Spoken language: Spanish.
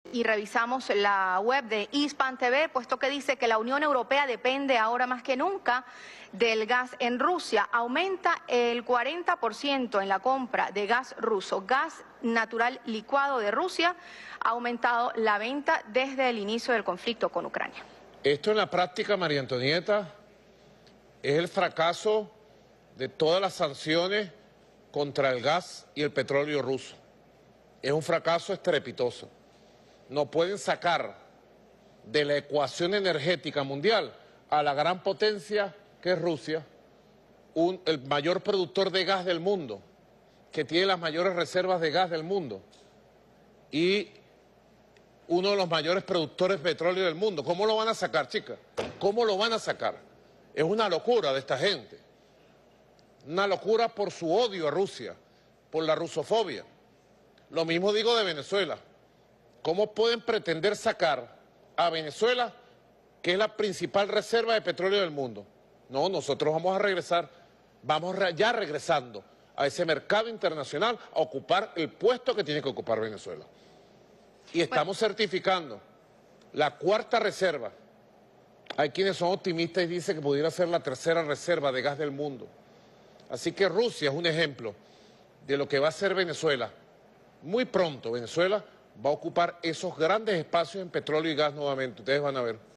y revisamos la web de Hispan TV, puesto que dice que la Unión Europea depende ahora más que nunca del gas en Rusia. Aumenta el 40% en la compra de gas ruso. Gas natural licuado de Rusia ha aumentado la venta desde el inicio del conflicto con Ucrania. Esto en la práctica, María Antonieta, es el fracaso de todas las sanciones contra el gas y el petróleo ruso. Es un fracaso estrepitoso. No pueden sacar de la ecuación energética mundial a la gran potencia que es Rusia, el mayor productor de gas del mundo, que tiene las mayores reservas de gas del mundo y uno de los mayores productores de petróleo del mundo. ¿Cómo lo van a sacar, chicas? ¿Cómo lo van a sacar? Es una locura de esta gente. Una locura por su odio a Rusia, por la rusofobia. Lo mismo digo de Venezuela. ¿Cómo pueden pretender sacar a Venezuela, que es la principal reserva de petróleo del mundo? No, nosotros vamos a regresar, ya regresando a ese mercado internacional a ocupar el puesto que tiene que ocupar Venezuela. Y estamos certificando la cuarta reserva. Hay quienes son optimistas y dicen que pudiera ser la tercera reserva de gas del mundo. Así que Rusia es un ejemplo de lo que va a ser Venezuela. Muy pronto Venezuela va a ocupar esos grandes espacios en petróleo y gas nuevamente. Ustedes van a ver.